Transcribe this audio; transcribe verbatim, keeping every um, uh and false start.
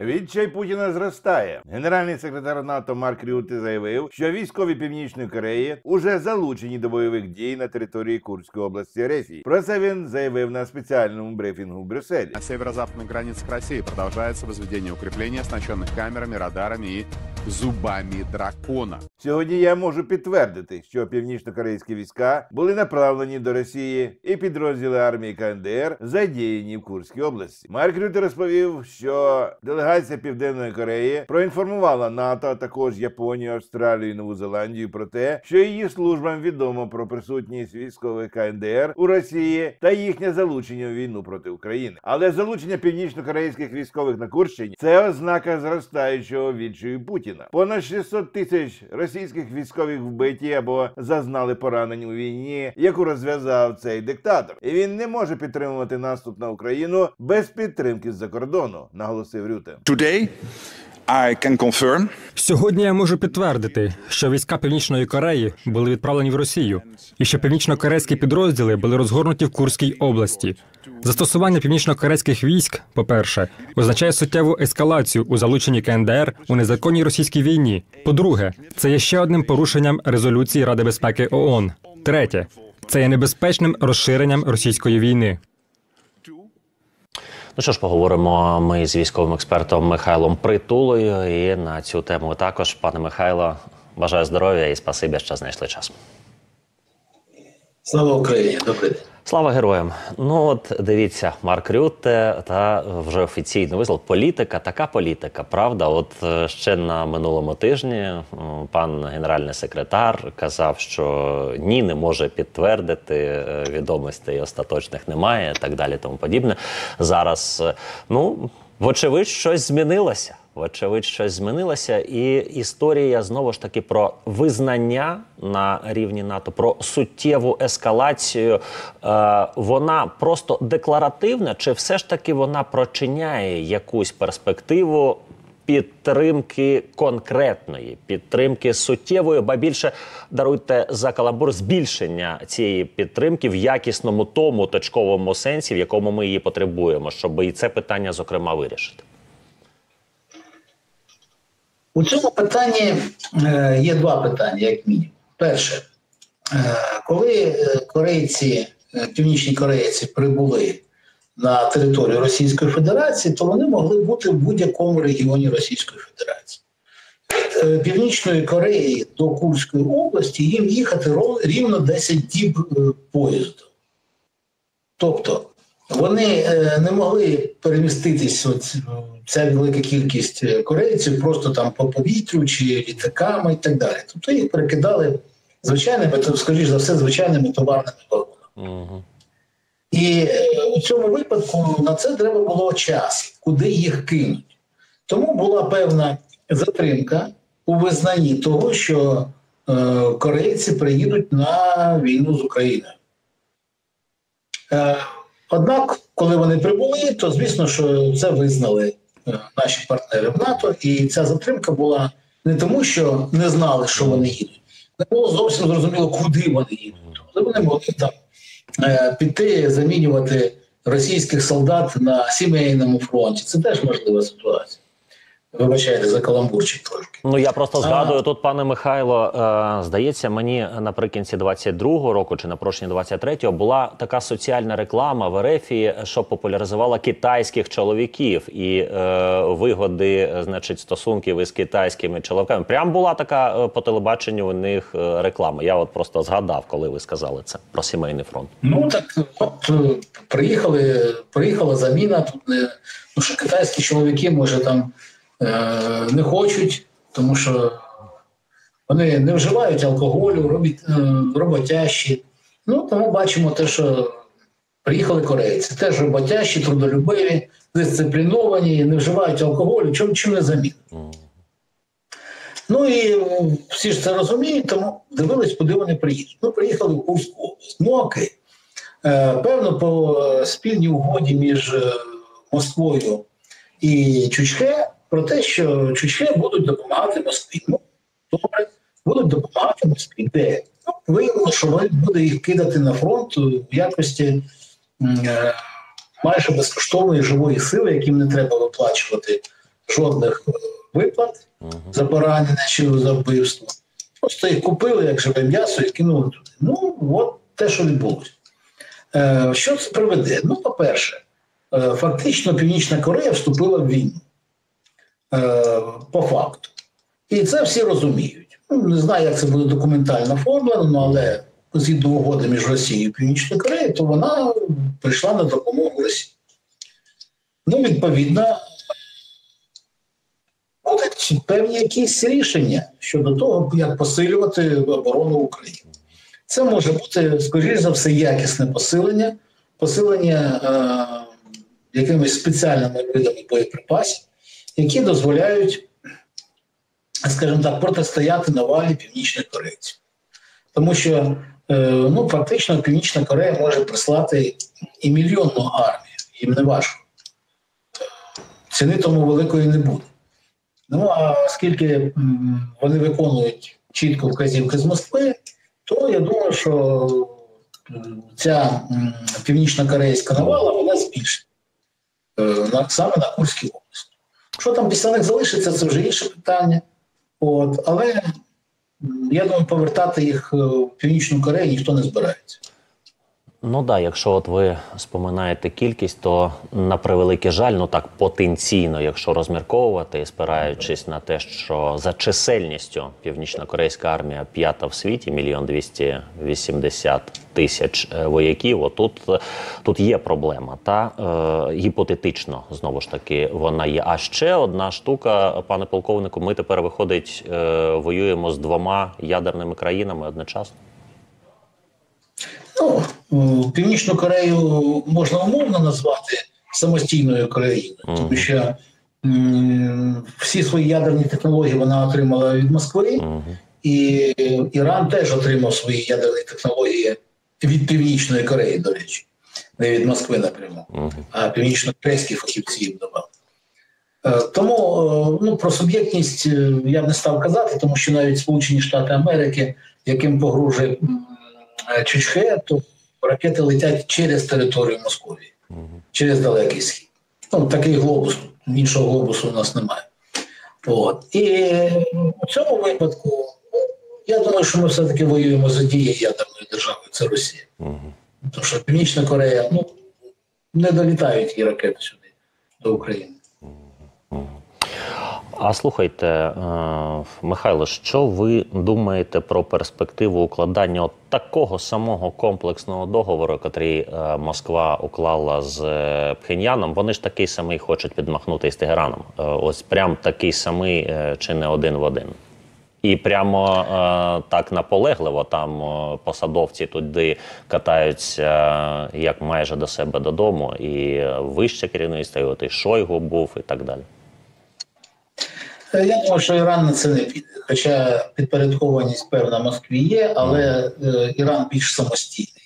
Відчай Путіна зростає. Генеральний секретар НАТО Марк Рютте заявив, що військові Північної Кореї уже залучені до бойових дій на території Курської області Росії. Про це він заявив на спеціальному брифінгу в Брюсселі. На северо-западных границах России продолжается возведение укреплений, оснащенных камерами, радарами и зубами дракона. Сьогодні я можу підтвердити, що північно-корейські війська були направлені до Росії і підрозділи армії КНДР задіяні в Курській області. Марк Рютте розповів, що делегація Південної Кореї проінформувала НАТО, а також Японію, Австралію і Нову Зеландію про те, що її службам відомо про присутність військових КНДР у Росії та їхнє залучення в війну проти України. Але залучення північно-корейських військових на Курщині – це ознака зростаючого відчаю Путіна. Понад шістсот тисяч російських військових вбиті або зазнали поранень у війні, яку розв'язав цей диктатор. І він не може підтримувати наступ на Україну без підтримки з-за кордону, наголосив Рютте. Today I can confirm. Сьогодні я можу підтвердити, що війська Північної Кореї були відправлені в Росію, і що північно-корейські підрозділи були розгорнуті в Курській області. Застосування північно-корейських військ, по-перше, означає суттєву ескалацію у залученні КНДР у незаконній російській війні. По-друге, це є ще одним порушенням резолюції Ради безпеки ООН. Третє, це є небезпечним розширенням російської війни. Ну що ж, поговоримо ми з військовим експертом Михайлом Притулою. І на цю тему також, пане Михайло, бажаю здоров'я і спасибі, що знайшли час. Слава Україні! Добрий день! Слава героям! Ну от дивіться, Марк Рютте та вже офіційно визнав, політика, така політика, правда? От ще на минулому тижні пан генеральний секретар казав, що ні, не може підтвердити, відомостей остаточних немає, і так далі, тому подібне. Зараз, ну, вочевидь, щось змінилося. Вочевидь, щось змінилося, і історія, знову ж таки, про визнання на рівні НАТО, про суттєву ескалацію, е, вона просто декларативна, чи все ж таки вона прочиняє якусь перспективу підтримки конкретної, підтримки суттєвої, ба більше, даруйте за каламбур, збільшення цієї підтримки в якісному тому точковому сенсі, в якому ми її потребуємо, щоб і це питання, зокрема, вирішити? У цьому питанні е, є два питання, як мінімум. Перше, е, коли корейці, е, північні корейці прибули на територію Російської Федерації, то вони могли бути в будь-якому регіоні Російської Федерації. Від е, Північної Кореї до Курської області їм їхати рівно десять діб е, поїздом. Тобто, вони е, не могли переміститись, от, ця велика кількість корейців, просто там по повітрю чи літаками і так далі. Тобто їх перекидали звичайними, скоріш за все, звичайними товарними вагонами. Угу. І у цьому випадку на це треба було час, куди їх кинуть. Тому була певна затримка у визнанні того, що е, корейці приїдуть на війну з Україною. Е, Однак, коли вони прибули, то звісно, що це визнали е, наші партнери в НАТО, і ця затримка була не тому, що не знали, що вони їдуть. Не було зовсім зрозуміло, куди вони їдуть. Але вони могли там е, піти, замінювати російських солдат на сімейному фронті. Це теж можлива ситуація. Вибачайте за каламбурчик трошки. Ну, я просто згадую а... тут, пане Михайло, е, здається, мені наприкінці двадцять другого року чи на початку двадцять третього була така соціальна реклама в РФі, що популяризувала китайських чоловіків і е, вигоди, значить, стосунків із китайськими чоловіками. Прям була така е, по телебаченню у них е, реклама. Я от просто згадав, коли ви сказали це про сімейний фронт. Ну, так от приїхали, приїхала заміна. Тут не, ну, що китайські чоловіки, може, там не хочуть, тому що вони не вживають алкоголю, роботящі. Ну, тому бачимо те, що приїхали корейці. Теж роботящі, трудолюбиві, дисципліновані, не вживають алкоголю, чим, чим не замінить. Ну і всі ж це розуміють, тому дивились, куди вони приїдуть. Ми приїхали в Курську область. Ну окей. Певно, по спільній угоді між Москвою і Чучхе про те, що Чучхе будуть допомагати Москві. Ну, добре, будуть допомагати Москві. Де? Ну, виявилося, що вони буде їх кидати на фронт в якості е, майже безкоштовної живої сили, яким не треба виплачувати жодних виплат за поранення чи за вбивство. Просто їх купили як живе м'ясо і кинули туди. Ну, от те, що відбулося. Е, що це приведе? Ну, по-перше, е, фактично Північна Корея вступила в війну. Е, по факту. І це всі розуміють. Ну, не знаю, як це буде документально оформлено, але згідно угоди між Росією і Північною Кореєю, то вона прийшла на допомогу Росії. Ну, відповідно, будуть певні якісь рішення щодо того, як посилювати оборону України. Це може бути, скоріш за все, якісне посилення, посилення е- якимись спеціальними видами боєприпасів, які дозволяють, скажімо так, протистояти навалі північних корейців. Тому що, е, ну, фактично, Північна Корея може прислати і мільйонну армію, їм не важко. Ціни тому великої не буде. Ну, а оскільки м, вони виконують чітко вказівки з Москви, то я думаю, що м, ця м, північно-корейська навала, вона збільшить. Е, на, саме на Курській області. Що там після них залишиться, це вже інше питання. От, але м, я думаю, повертати їх в Північну Корею ніхто не збирається. Ну так, да, якщо от ви споминаєте кількість, то на превеликий жаль, ну так потенційно, якщо розмірковувати, спираючись на те, що за чисельністю північно-корейська армія п'ята в світі, мільйон двісті вісімдесят тисяч вояків, отут тут є проблема. Та е, гіпотетично, знову ж таки, вона є. А ще одна штука, пане полковнику, ми тепер, виходить, е, воюємо з двома ядерними країнами одночасно. Ну, Північну Корею можна умовно назвати самостійною країною, mm. тому що м, всі свої ядерні технології вона отримала від Москви, mm. і Іран теж отримав свої ядерні технології від Північної Кореї, до речі, не від Москви напряму, mm. а північно-корейські фахівці їм давали. Тому ну, про суб'єктність я б не став казати, тому що навіть Сполучені Штати Америки, яким погрожує Чучхе, то ракети летять через територію Московії, uh-huh. через Далекий Схід. Ну, такий глобус, іншого глобусу у нас немає. От. І у цьому випадку, я думаю, що ми все-таки воюємо з однією ядерною державою, це Росія. Uh-huh. Тому що Північна Корея, ну, не долітають її ракети сюди, до України. Uh-huh. А слухайте, е, Михайло, що ви думаєте про перспективу укладання от такого самого комплексного договору, який е, Москва уклала з е, Пхеньяном? Вони ж такий самий хочуть відмахнути із Тегераном. Е, ось прям такий самий, е, чи не один в один. І прямо е, так наполегливо там е, посадовці туди катаються, е, як майже до себе додому, і е, вище керівництво, і от і Шойгу був, і так далі. Я думаю, що Іран на це не піде. Хоча підпорядкованість певна Москві є, але е, Іран більш самостійний.